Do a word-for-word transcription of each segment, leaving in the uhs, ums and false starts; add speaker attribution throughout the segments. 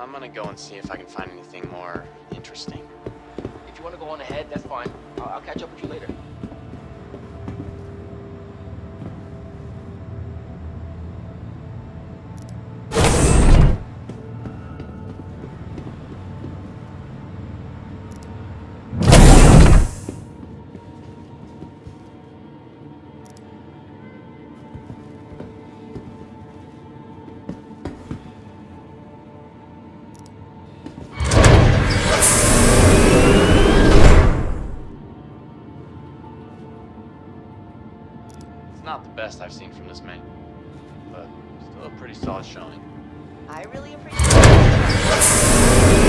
Speaker 1: I'm gonna go and see if I can find anything more interesting.
Speaker 2: If you want to go on ahead, that's fine. I'll, I'll catch up with you later.
Speaker 1: Not the best I've seen from this man, but still a pretty solid showing.
Speaker 3: I really appreciate it.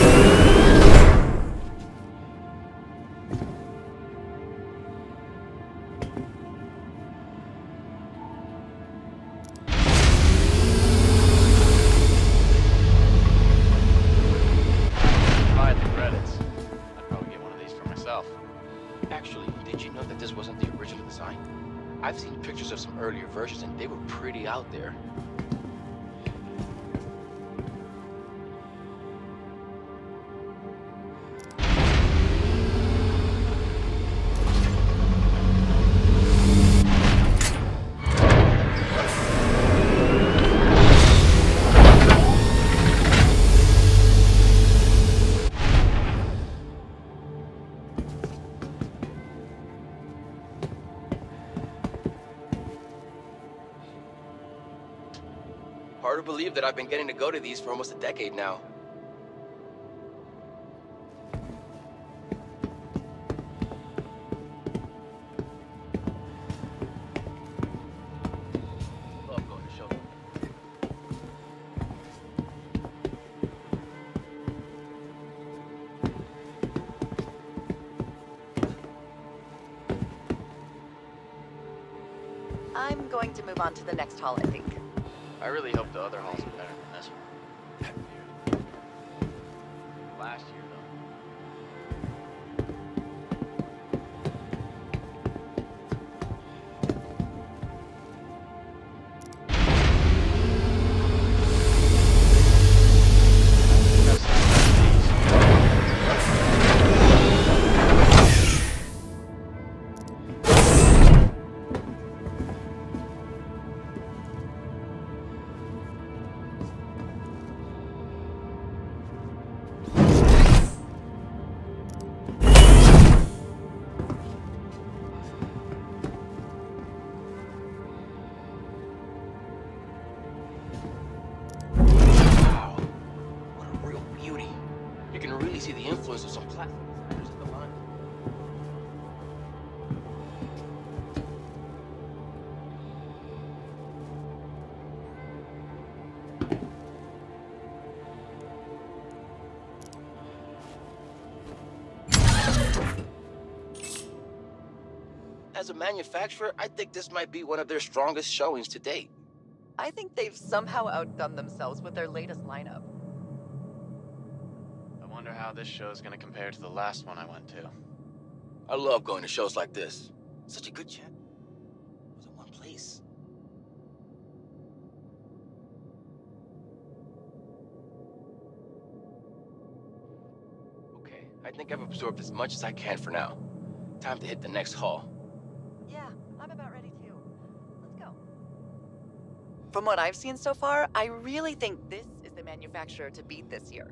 Speaker 1: If I had the credits, I'd probably get one of these for myself.
Speaker 2: Actually, did you know that this wasn't the original design? I've seen pictures of some earlier versions and they were pretty out there. Hard to believe that I've been getting to go to these for almost a decade now. Love going to shows.
Speaker 3: I'm going to move on to the next hall, I think.
Speaker 1: I really hope the other halls are better than this one. Last year,
Speaker 2: See the influence of some platforms in the line. As a manufacturer, I think this might be one of their strongest showings to date.
Speaker 3: I think they've somehow outdone themselves with their latest lineup.
Speaker 1: I wonder how this show is going to compare to the last one I went to.
Speaker 2: I love going to shows like this. Such a good chat. It was in one place. Okay, I think I've absorbed as much as I can for now. Time to hit the next hall.
Speaker 3: Yeah, I'm about ready too. Let's go. From what I've seen so far, I really think this is the manufacturer to beat this year.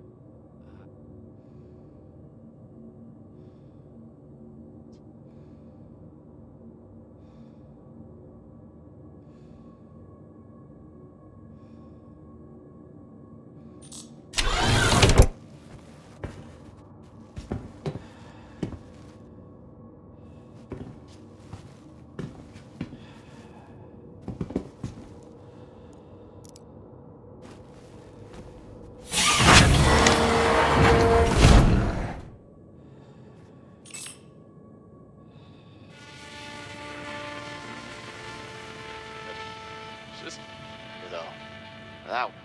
Speaker 1: Just, though, that one.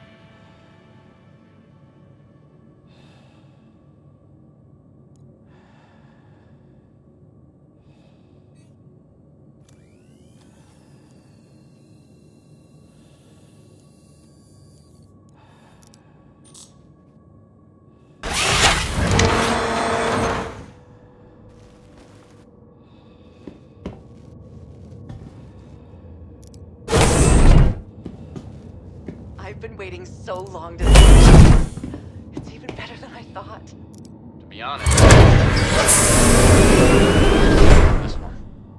Speaker 3: I've been waiting so long to see this. It's even better than I thought.
Speaker 1: To be honest, this one.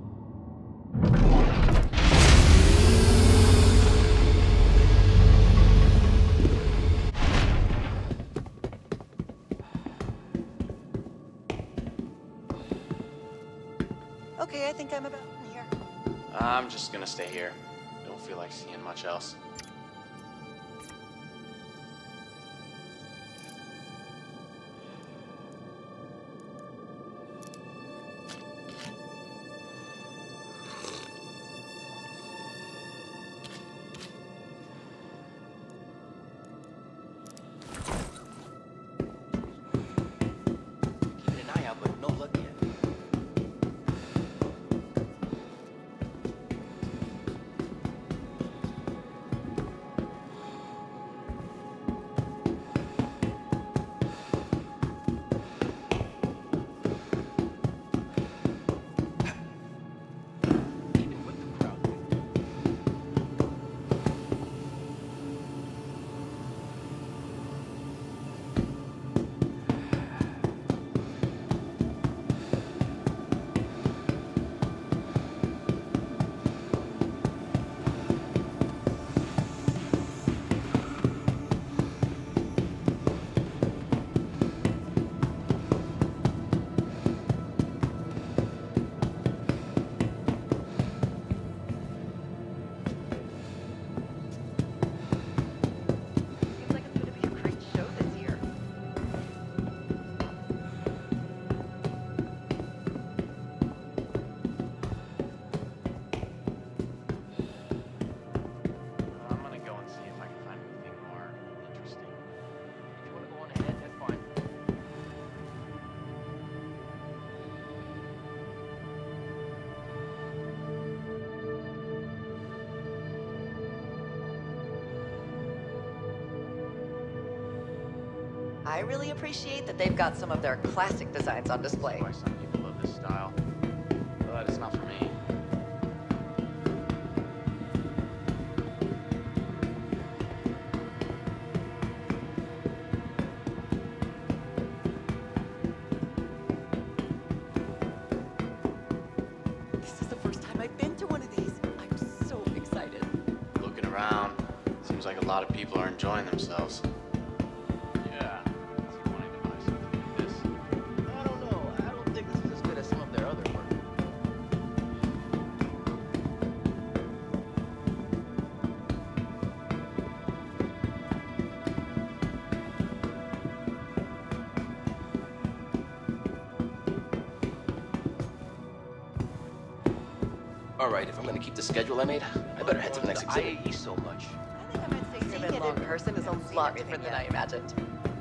Speaker 3: Okay, I think I'm about here.
Speaker 1: I'm just gonna stay here. Don't feel like seeing much else.
Speaker 2: Keeping an eye out, but no luck yet. Even with the crowd.
Speaker 3: Seems like it's gonna be a great show this year.
Speaker 1: I'm gonna go and see if I can find anything more interesting.
Speaker 2: If you want to go on ahead, that's fine.
Speaker 3: I really appreciate that they've got some of their classic designs on display.
Speaker 1: Why some people love this style, but it's not for me.
Speaker 3: This is the first time I've been to one of these. I'm so excited.
Speaker 1: Looking around, seems like a lot of people are enjoying themselves. Yeah, is he wanting to buy something like this?
Speaker 2: I don't know. I don't think this is as good as some of their other work. All right, if I'm gonna keep the schedule I made, I better head to the next exhibit. I A E so much.
Speaker 3: I think I might stay here Seeing it in person is a lot different than I imagined.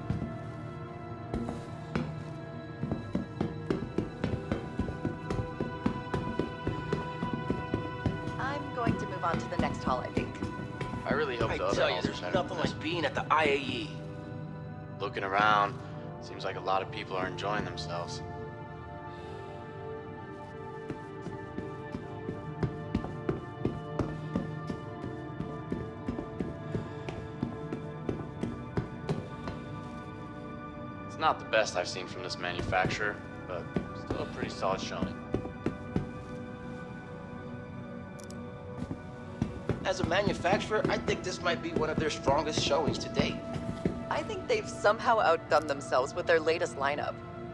Speaker 3: I'm going to move on to the next hall, I think.
Speaker 1: I really hope
Speaker 2: I
Speaker 1: the other
Speaker 2: tell you,
Speaker 1: halls are
Speaker 2: there's
Speaker 1: better
Speaker 2: nothing
Speaker 1: than this
Speaker 2: like being at the I A E.
Speaker 1: one. Looking around, seems like a lot of people are enjoying themselves. It's not the best I've seen from this manufacturer, but still a pretty solid showing.
Speaker 2: As a manufacturer, I think this might be one of their strongest showings to date.
Speaker 3: I think they've somehow outdone themselves with their latest lineup.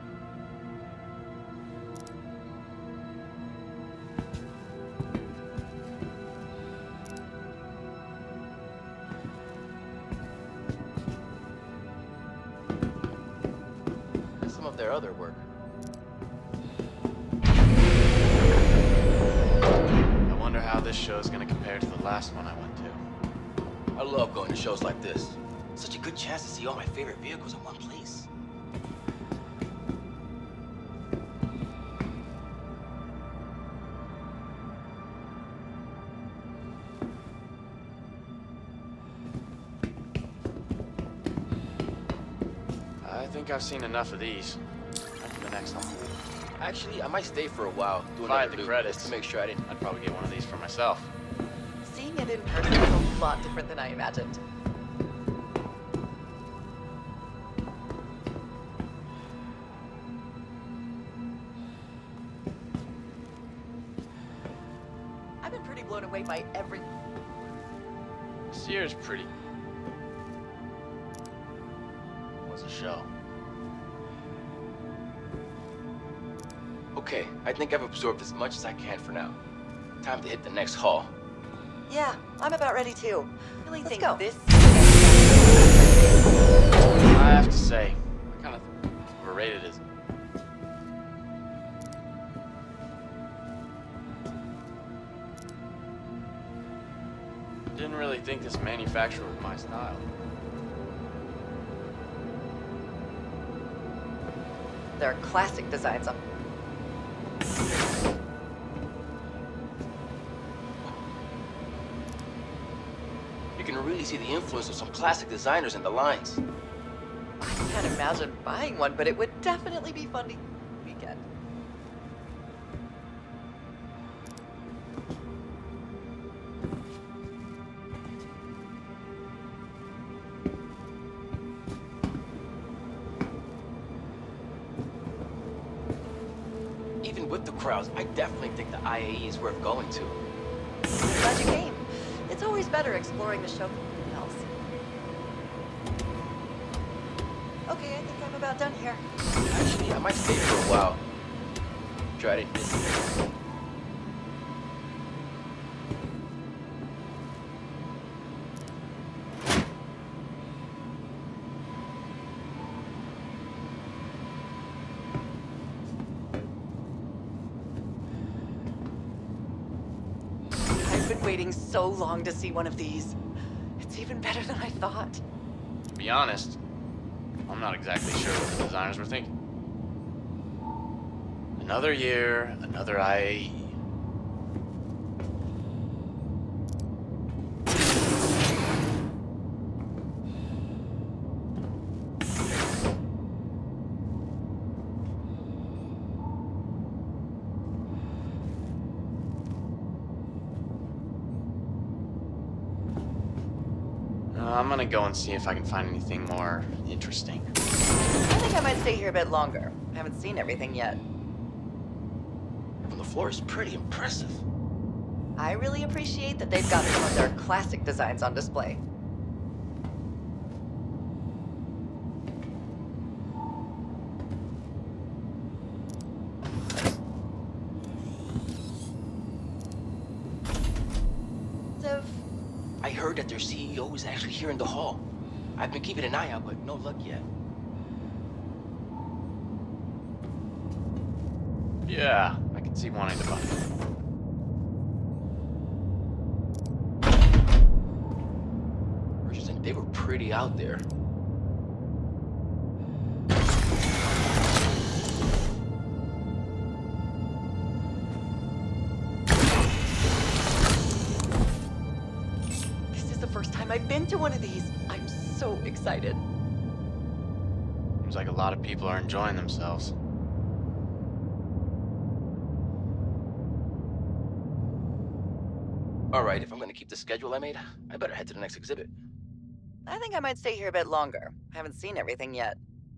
Speaker 2: And some of their other work.
Speaker 1: I wonder how this show is going to compare to the last one I went to.
Speaker 2: I love going to shows like this. Such a good chance to see all my favorite vehicles in one place.
Speaker 1: I think I've seen enough of these. On to the next one.
Speaker 2: Actually, I might stay for a while, do
Speaker 1: If I had
Speaker 2: another
Speaker 1: the
Speaker 2: loop,
Speaker 1: credits,
Speaker 2: just to make sure I didn't.
Speaker 1: I'd probably get one of these for myself.
Speaker 3: Seeing it in person is a lot different than I imagined. my every...
Speaker 1: This year's pretty... was a show.
Speaker 2: Okay, I think I've absorbed as much as I can for now. Time to hit the next hall.
Speaker 3: Yeah, I'm about ready too. I really think this...
Speaker 1: I have to say, I kind of overrated it. Didn't really think this manufacturer was my style.
Speaker 3: There are classic designs on...
Speaker 2: You can really see the influence of some classic designers in the lines.
Speaker 3: I can't imagine buying one, but it would definitely be fun to weekend.
Speaker 2: Even with the crowds, I definitely think the I A E is worth going to.
Speaker 3: I'm glad you came. It's always better exploring the show than anything else. Okay, I think I'm about done here.
Speaker 2: Actually, I might stay for a while. Try to miss it.
Speaker 3: I've been waiting so long to see one of these. It's even better than I thought.
Speaker 1: To be honest, I'm not exactly sure what the designers were thinking. Another year, another I A E. I'm gonna go and see if I can find anything more interesting.
Speaker 3: I think I might stay here a bit longer. I haven't seen everything yet.
Speaker 2: From the floor is pretty impressive.
Speaker 3: I really appreciate that they've got some of their classic designs on display. So,
Speaker 2: I heard that their C E O is actually here in the hall. I've been keeping an eye out, but no luck yet.
Speaker 1: Yeah, I can see wanting to buy it.
Speaker 2: Merchants, they were pretty out there.
Speaker 3: this is the first time I've been to one of these. I'm so excited.
Speaker 1: Seems like a lot of people are enjoying themselves.
Speaker 2: Alright, if I'm gonna keep the schedule I made, I better head to the next exhibit.
Speaker 3: I think I might stay here a bit longer. I haven't seen everything yet.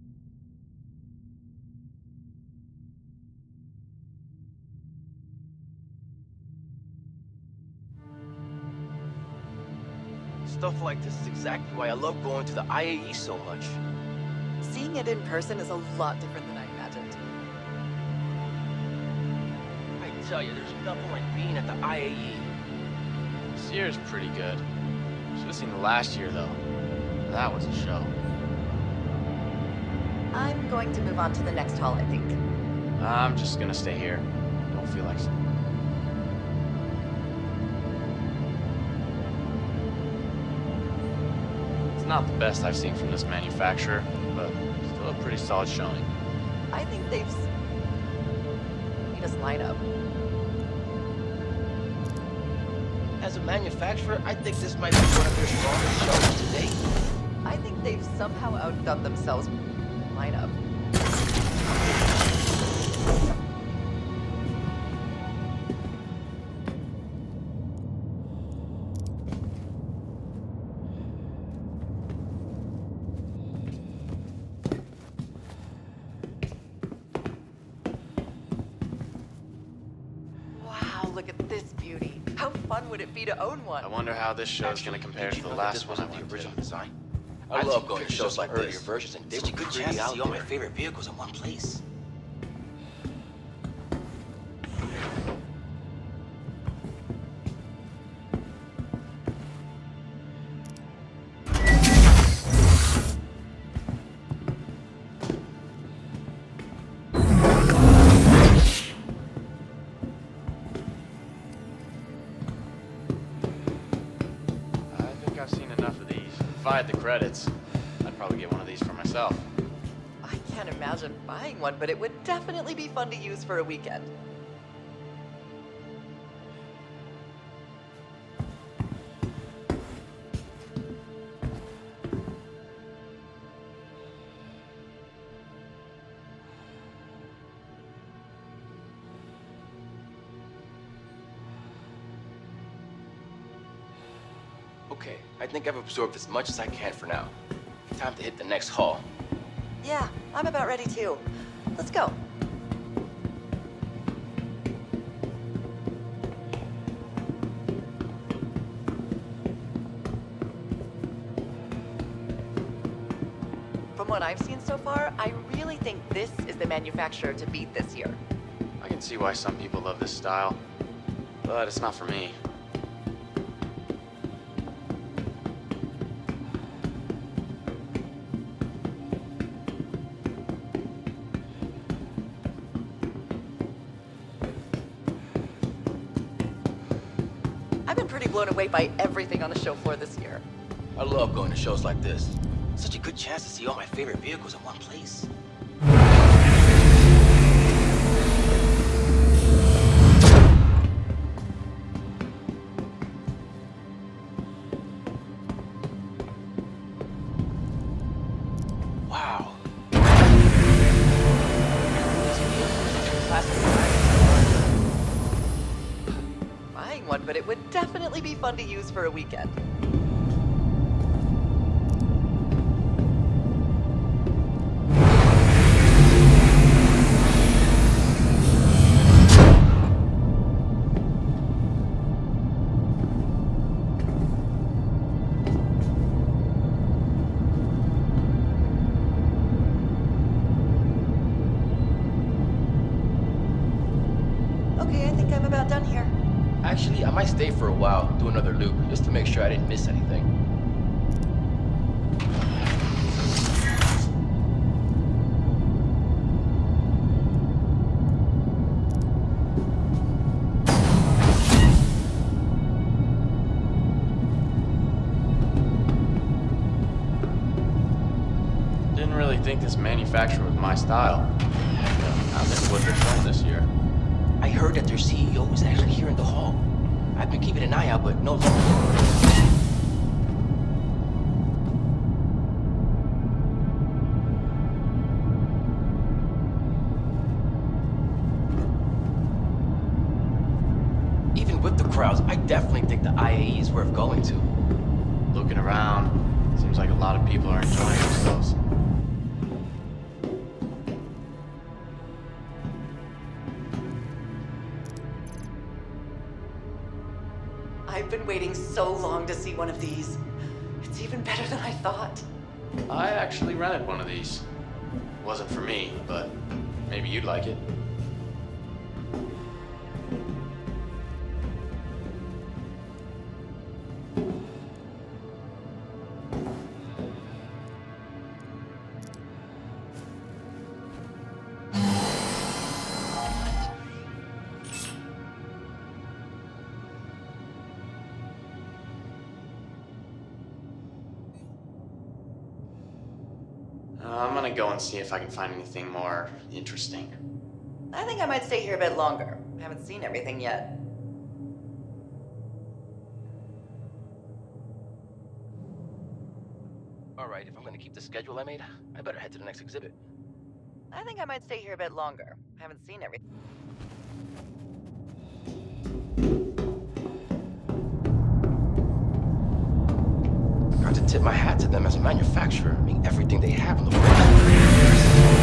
Speaker 2: Stuff like this is exactly why I love going to the I A E so much.
Speaker 3: Seeing it in person is a lot different than I imagined.
Speaker 2: I tell you, there's nothing like being at the I A E.
Speaker 1: This year's pretty good. Should have seen the last year though. That was a show.
Speaker 3: I'm going to move on to the next hall, I think.
Speaker 1: I'm just gonna stay here. Don't feel like it. It's not the best I've seen from this manufacturer, but still a pretty solid showing.
Speaker 3: I think they've... s- made us line up.
Speaker 2: As a manufacturer, I think this might be one of their strongest shows to date.
Speaker 3: I think they've somehow outdone themselves. Line up. Wow, look at this beauty. How fun would it be to own one?
Speaker 1: I wonder how this show's gonna compare
Speaker 2: Did
Speaker 1: to
Speaker 2: you
Speaker 1: the
Speaker 2: know that
Speaker 1: last
Speaker 2: this
Speaker 1: one I
Speaker 2: wasn't the
Speaker 1: went
Speaker 2: original
Speaker 1: to.
Speaker 2: design?
Speaker 4: I
Speaker 2: I've
Speaker 4: love
Speaker 2: seen
Speaker 4: going to
Speaker 2: pictures
Speaker 4: shows
Speaker 2: of some
Speaker 4: like
Speaker 2: earlier
Speaker 4: this.
Speaker 2: versions, and they
Speaker 4: Such a
Speaker 2: were
Speaker 4: good
Speaker 2: pretty
Speaker 4: chance to
Speaker 2: out
Speaker 4: see all my
Speaker 2: there.
Speaker 4: favorite vehicles in one place.
Speaker 1: I've seen enough of these. If I had the credits, I'd probably get one of these for myself.
Speaker 3: I can't imagine buying one, but it would definitely be fun to use for a weekend.
Speaker 2: Okay, I think I've absorbed as much as I can for now. Time to hit the next hall.
Speaker 3: Yeah, I'm about ready too. Let's go. From what I've seen so far, I really think this is the manufacturer to beat this year.
Speaker 1: I can see why some people love this style, but it's not for me.
Speaker 3: I've been pretty blown away by everything on the show floor this year.
Speaker 4: I love going to shows like this. Such a good chance to see all my favorite vehicles in one place.
Speaker 2: Wow.
Speaker 3: Buying one, but it would definitely be fun to use for a weekend. Okay, I think I'm about done here.
Speaker 2: Actually, I might stay for a while, do another loop, just to make sure I didn't miss anything.
Speaker 1: Didn't really think this manufacturer was my style. I missed what they're showing this year.
Speaker 4: I heard that their C E O was actually here in the hall. I've been keeping an eye out, but no luck. Even with the crowds, I definitely think the I A E is worth going to.
Speaker 1: Looking around, seems like a lot of people are enjoying themselves.
Speaker 3: I've been waiting so long to see one of these. It's even better than I thought.
Speaker 1: I actually rented one of these. Wasn't for me, but maybe you'd like it. Uh, I'm gonna go and see if I can find anything more interesting.
Speaker 3: I think I might stay here a bit longer. I haven't seen everything yet.
Speaker 2: Alright, if I'm gonna keep the schedule I made, I better head to the next exhibit.
Speaker 3: I think I might stay here a bit longer. I haven't seen everything.
Speaker 2: Got to tip my hat to them as a manufacturer. I mean, everything they have on the floor.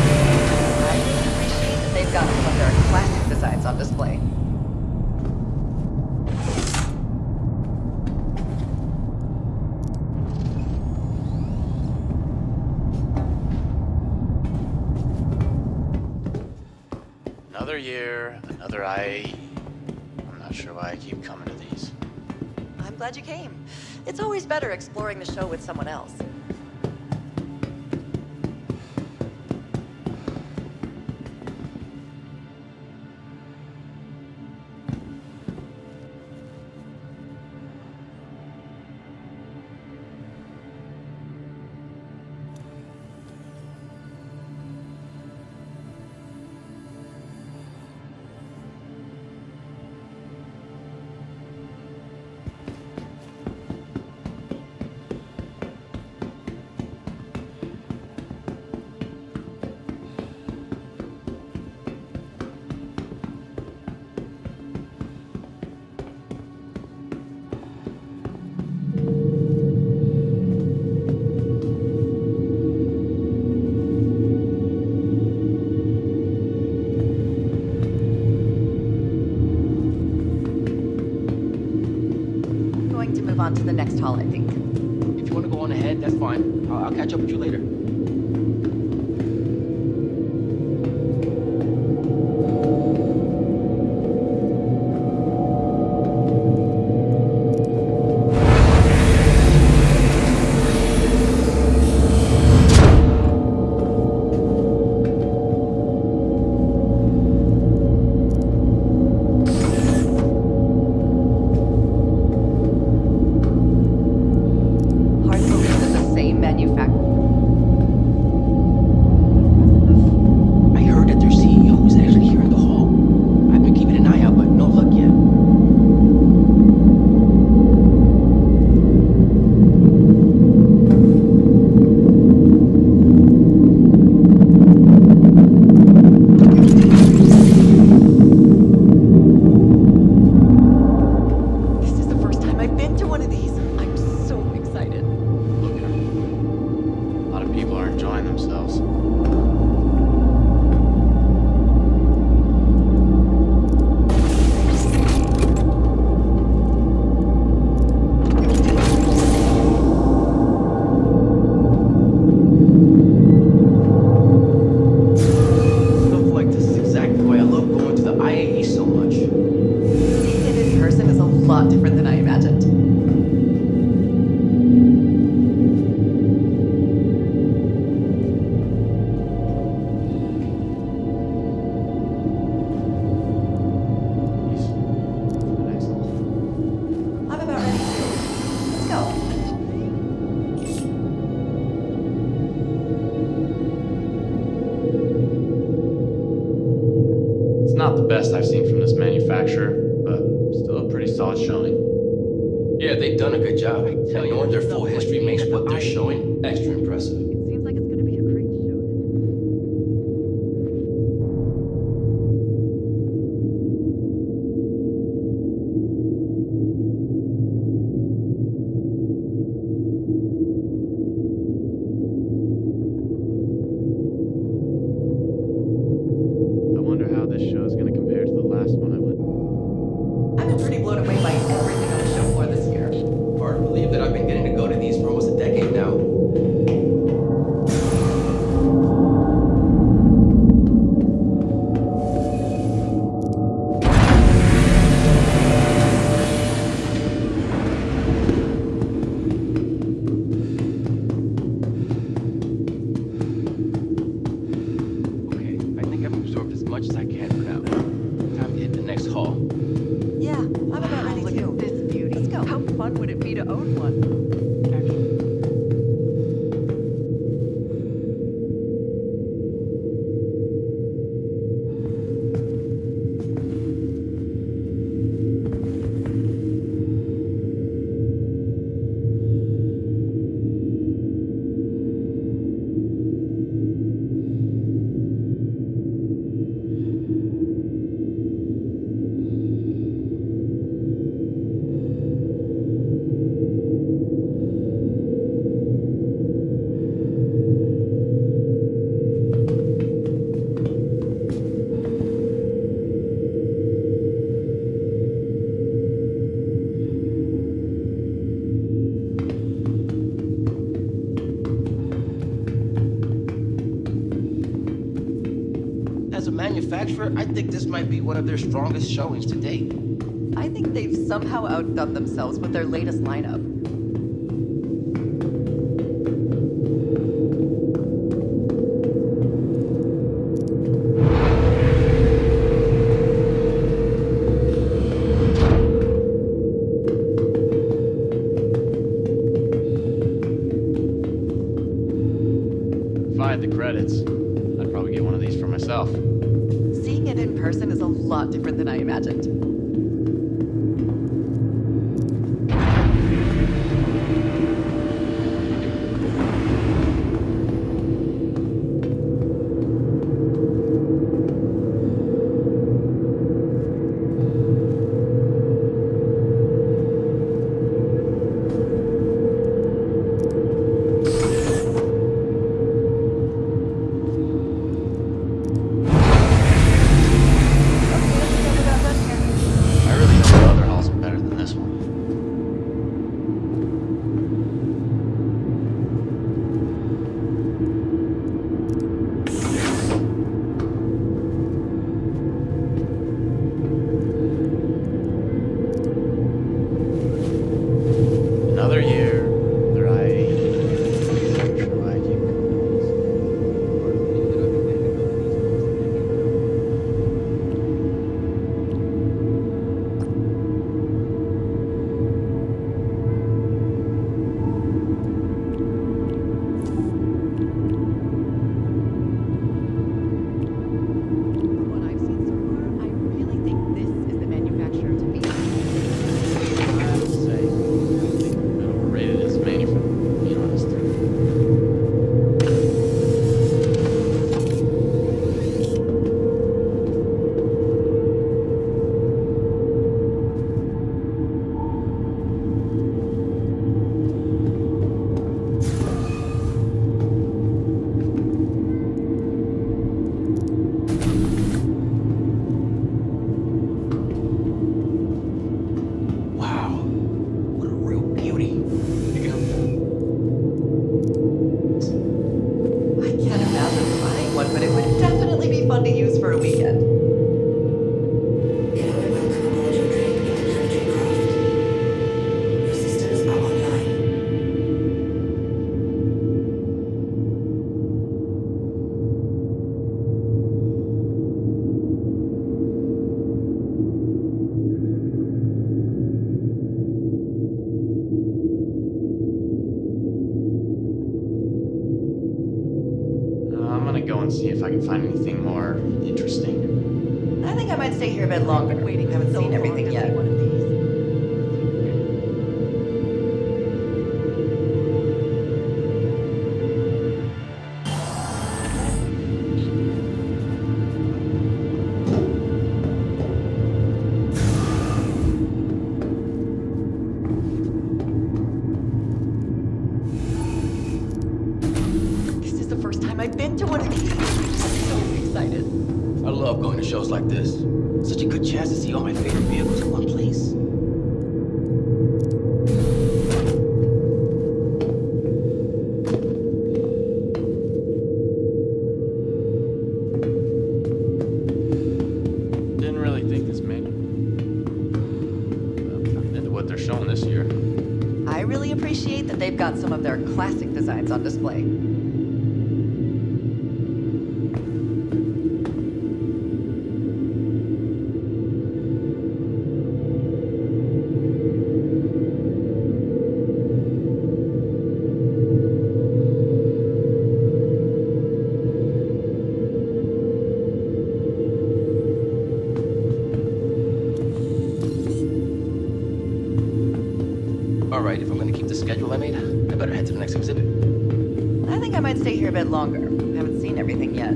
Speaker 3: I really appreciate that they've got some of their classic designs on display.
Speaker 1: Another year, another I A E. I'm not sure why I keep coming to these.
Speaker 3: I'm glad you came. It's always better exploring the show with someone else. On to the next hall, I think.
Speaker 2: If you want to go on ahead, that's fine. I'll, I'll catch up with you later.
Speaker 1: Not the best I've seen from this manufacturer, but still a pretty solid showing.
Speaker 2: Yeah, they've done a good job. And knowing their full history makes what they're showing extra impressive.
Speaker 3: It seems like it's going to be a great show. I've been pretty blown away by everything on the show floor this year.
Speaker 2: Hard to believe that I've been getting to go to these for almost a decade now. Okay, I think I've absorbed as much as I can for now. Time to hit the next hall.
Speaker 3: Yeah, I'm about ready
Speaker 5: Look
Speaker 3: to.
Speaker 5: at this beauty.
Speaker 3: Let's go.
Speaker 5: How fun would it be to own one?
Speaker 4: manufacturer, I think this might be one of their strongest showings to date.
Speaker 3: I think they've somehow outdone themselves with their latest lineup.
Speaker 1: If I had the credits, I'd probably get one of these for myself.
Speaker 3: Seeing it in person is a lot different than I imagined.
Speaker 1: I really think the other halls are better than this one. Another year, another I A E. Try keep
Speaker 3: From what I've seen so far, I really think this is the manufacturer to beat.
Speaker 1: I'd say a bit overrated as manufacturer, to be honest.
Speaker 4: Wow. What a real beauty.
Speaker 3: I can't imagine buying one, but it would definitely be fun to use for a weekend.
Speaker 6: Your systems are online.
Speaker 1: Uh, I'm gonna go and see if I can find anything more interesting.
Speaker 3: I think I might stay here a bit longer. Waiting, haven't seen everything yet. One of these. This is the first time I've been to one of these. I'm so excited.
Speaker 4: I love going to shows like this. Such a good chance to see all my favorite vehicles in one place.
Speaker 1: Didn't really think this many. Uh, into what they're showing this year.
Speaker 3: I really appreciate that they've got some of their classic designs on display.
Speaker 4: Alright, if I'm gonna keep the schedule I made, I better head to the next exhibit.
Speaker 3: I think I might stay here a bit longer. Haven't seen everything yet.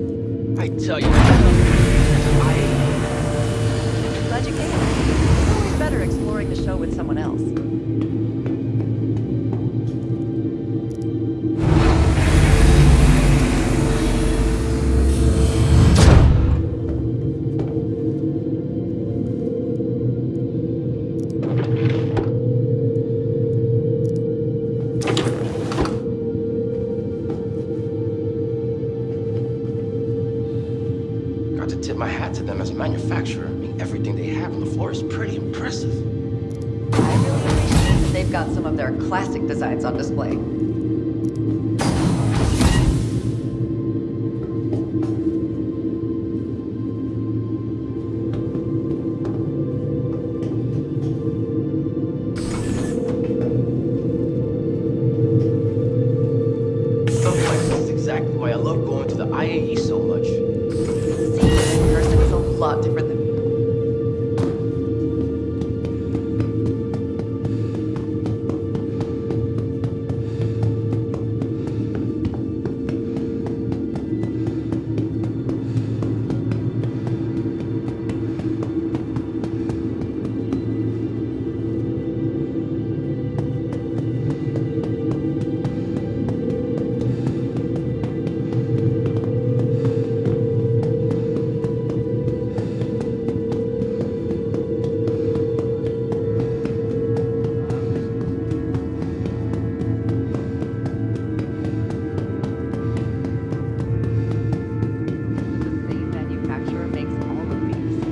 Speaker 4: I tell you.
Speaker 3: Glad you came. better exploring the show with someone else.
Speaker 2: Got to tip my hat to them as a manufacturer. I mean, everything they have on the floor is pretty impressive.
Speaker 3: I really appreciate that they've got some of their classic designs on display.
Speaker 2: Something like this is exactly why I love going to the I A E so much.
Speaker 3: Seeing it in person is a lot different than... The same manufacturer makes all of these.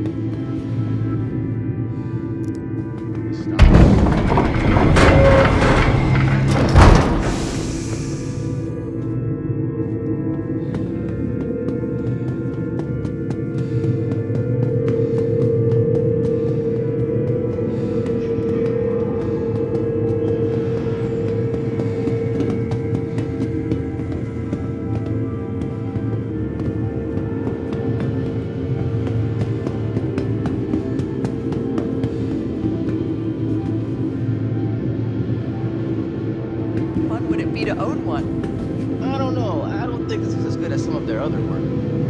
Speaker 3: Fun would it be to own one?
Speaker 2: I don't know. I don't think this is as good as some of their other work.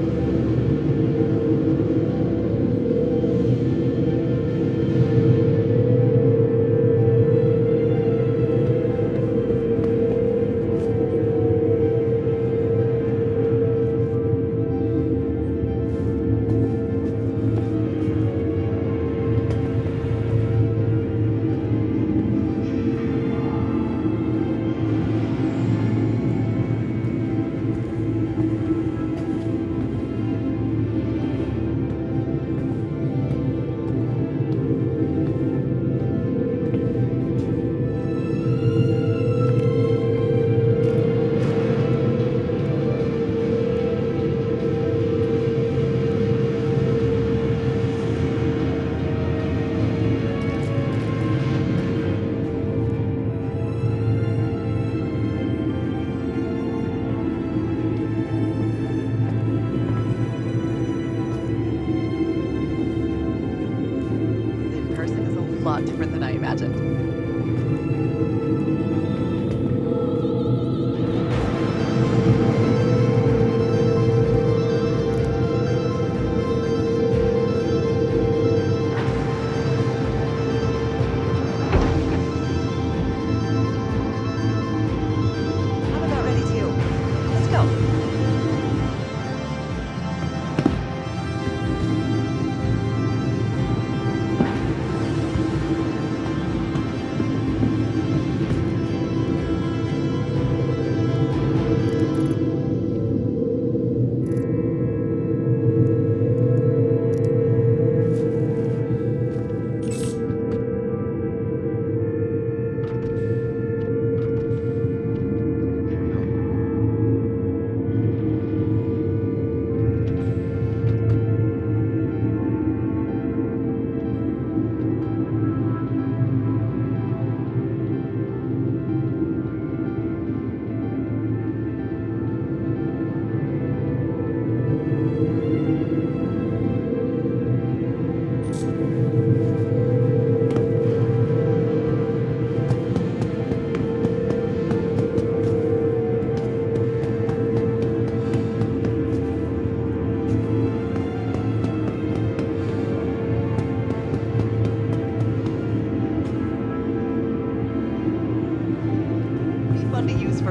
Speaker 3: In person is a lot different than I imagined. I'm about ready too. Let's go.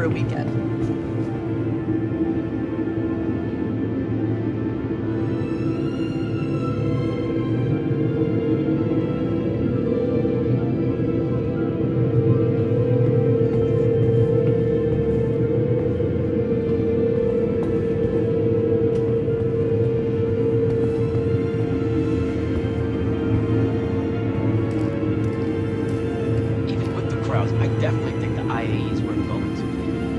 Speaker 3: for a weekend.
Speaker 2: Even with the crowds, I definitely think the I A E is worth going to.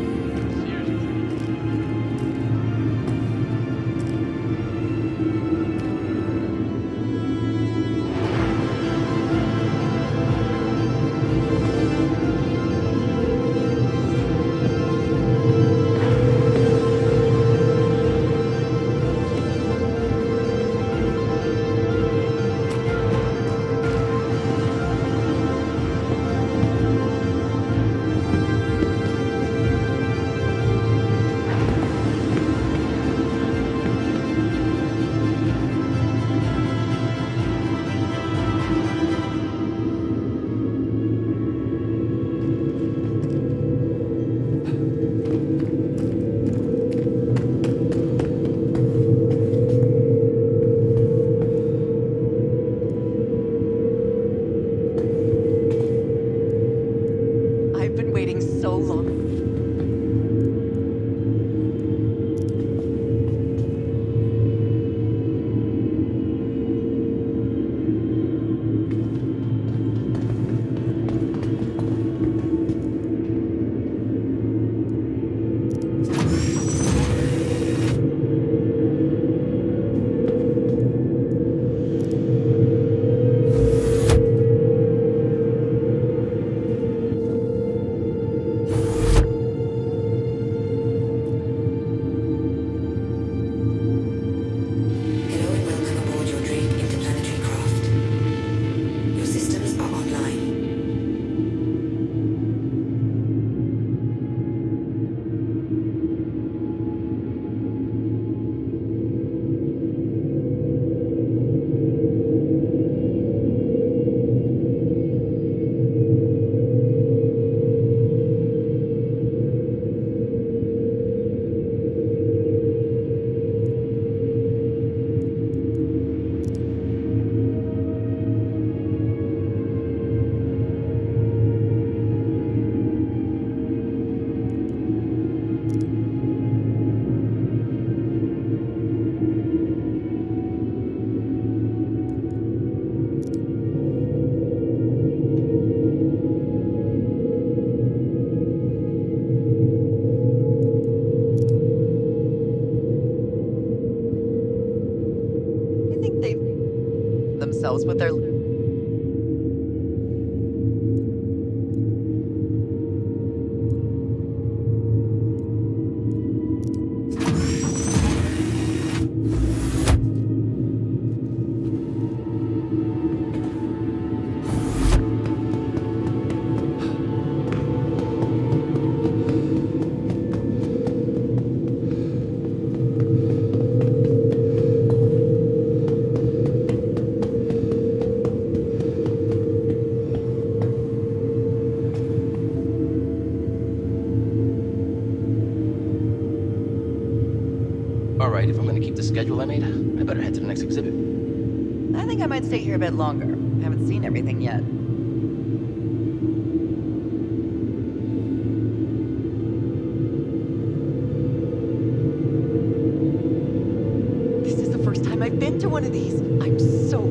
Speaker 2: I've been waiting so long.
Speaker 6: Hello and welcome aboard your dream interplanetary craft. Your systems are online.
Speaker 3: I think they themselves with their.
Speaker 2: All right, if I'm gonna keep the schedule I made, I better head to the next exhibit.
Speaker 3: I think I might stay here a bit longer. Haven't seen everything yet. This is the first time I've been to one of these. I'm so.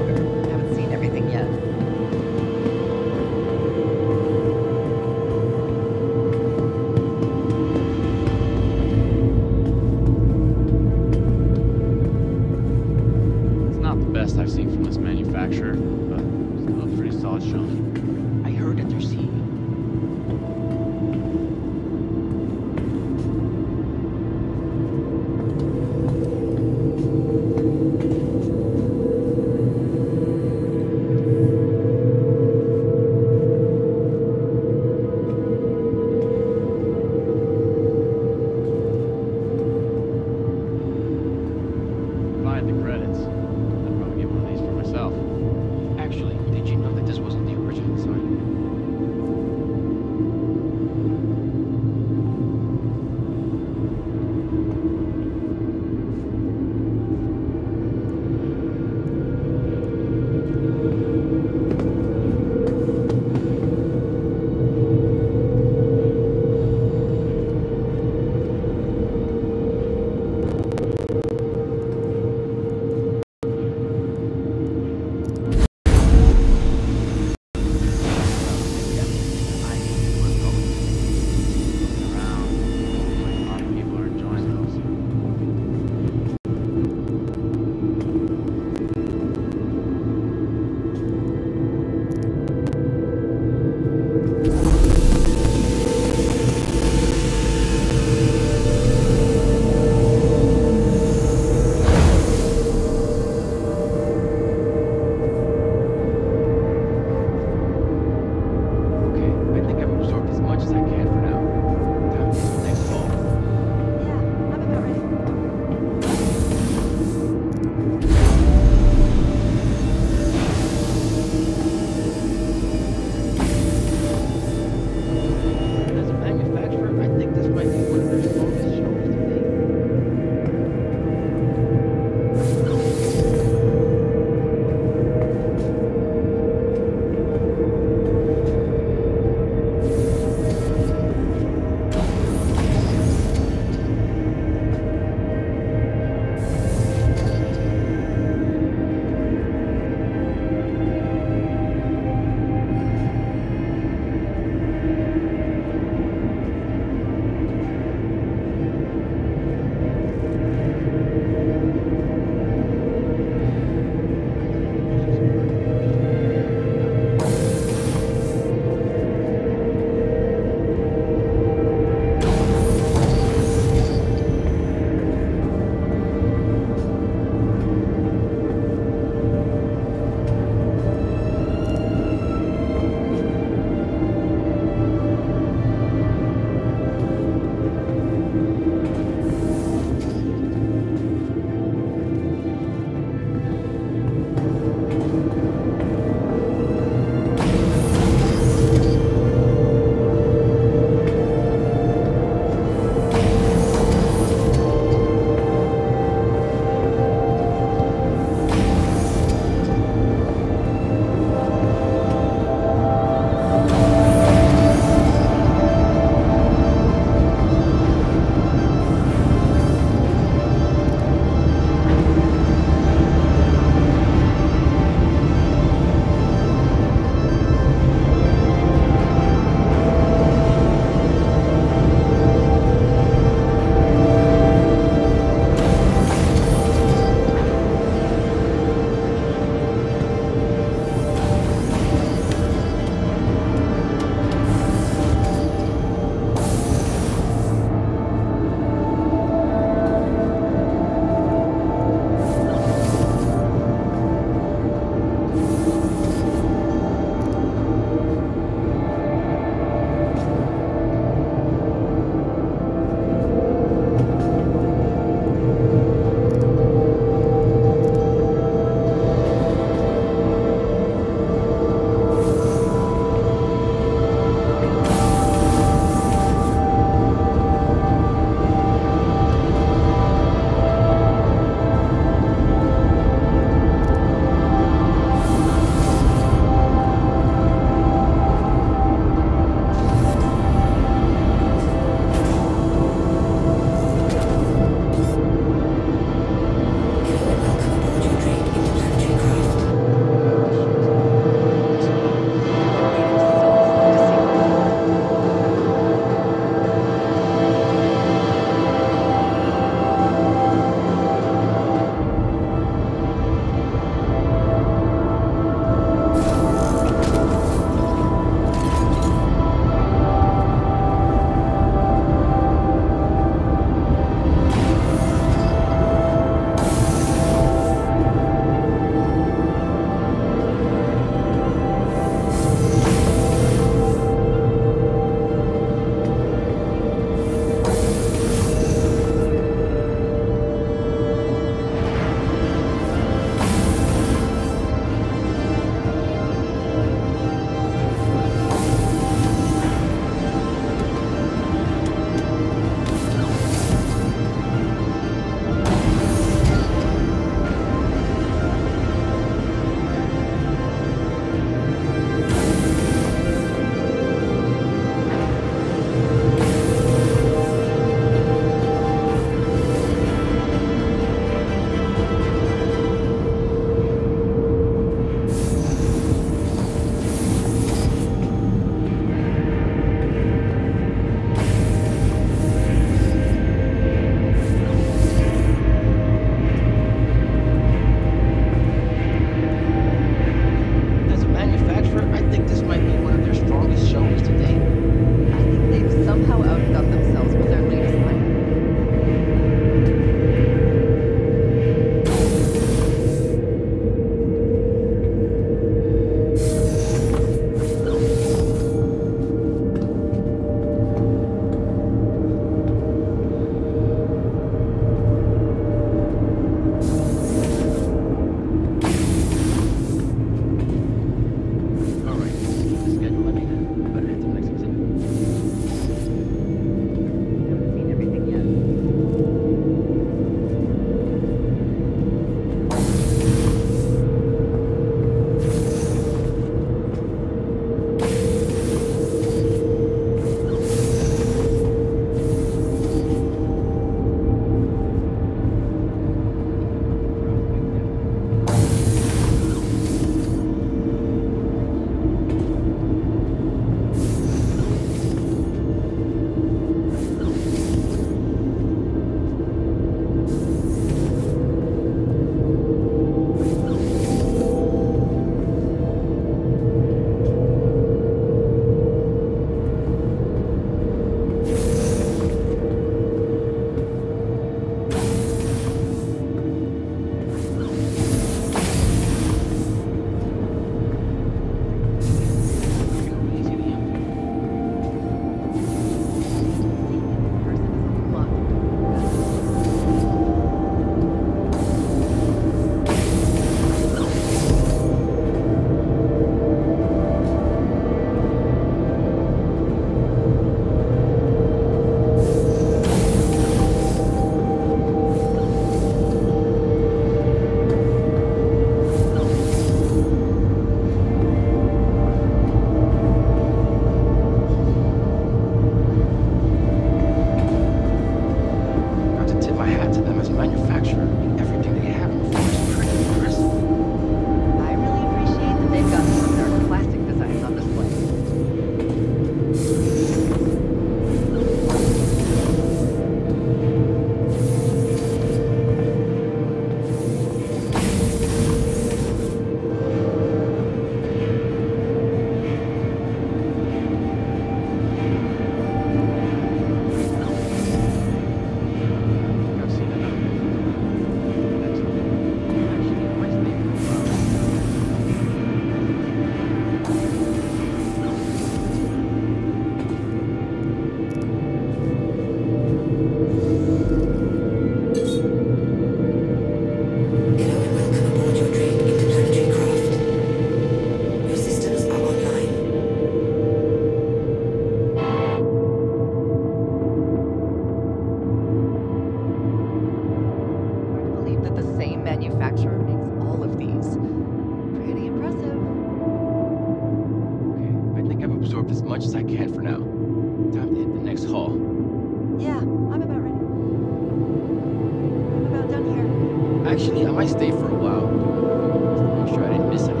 Speaker 2: Actually, I might stay for a while. Just to make sure I didn't miss anything.